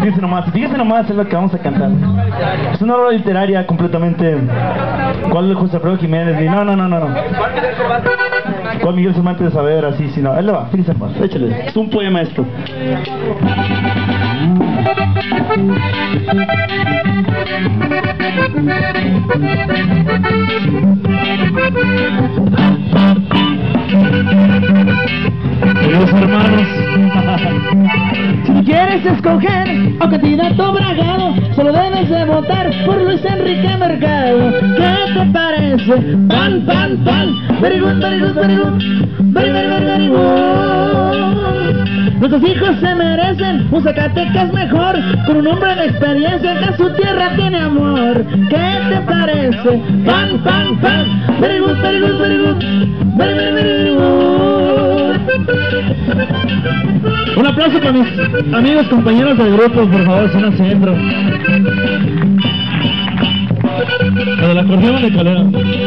Fíjense nomás es lo que vamos a cantar. Es una obra literaria completamente. ¿Cuál de José Alfredo Jiménez? No. ¿Cuál Miguel Cervantes de Saavedra? Así, sí, no. Ahí le va, fíjense más, échale. Es un poema esto. Queridos hermanos, si tú quieres escoger a un candidato bragado, solo debes de votar por Luis Enrique Mercado. ¿Qué te parece? Pan, very good, very good, very good, very good. Nuestros hijos se merecen un Zacatecas mejor, con un hombre de experiencia que a su tierra tiene amor. ¿Qué te parece? Pan, very good, very good, very good, very good. Un aplauso para mis amigos, compañeros del grupo, por favor, si no se entro. Para el acordeón de Calera.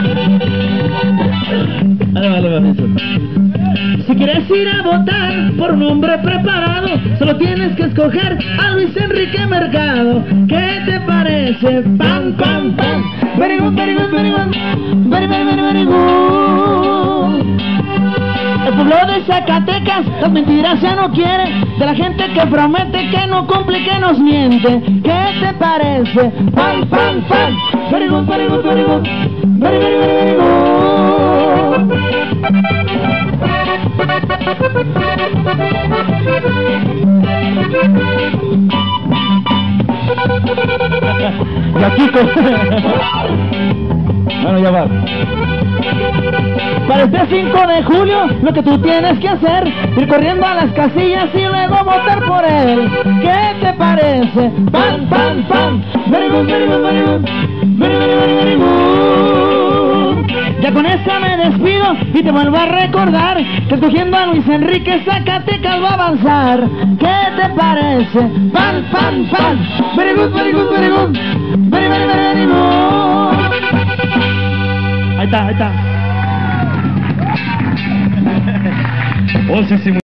Vale, eso. Si quieres ir a votar por un hombre preparado, solo tienes que escoger a Luis Enrique Mercado. ¿Qué te parece? Pan, very good, very good, very good, very good. El pueblo de Zacatecas las mentiras ya no quiere, de la gente que promete, que no cumple y que nos miente. ¿Qué te parece? Pan, very good, very good, very good, very good. Ya Kiko. Bueno, ya va. Para este 5 de julio, lo que tú tienes que hacer, ir corriendo a las casillas y luego votar por él. ¿Qué te parece? Pan, very good, very good, very good, very good. Ya con esta me despido y te vuelvo a recordar que escogiendo a Luis Enrique Zacatecas va a avanzar. ¿Qué te parece? Pan, very good, very good, very good, very good. Ahí está. Oh, sí.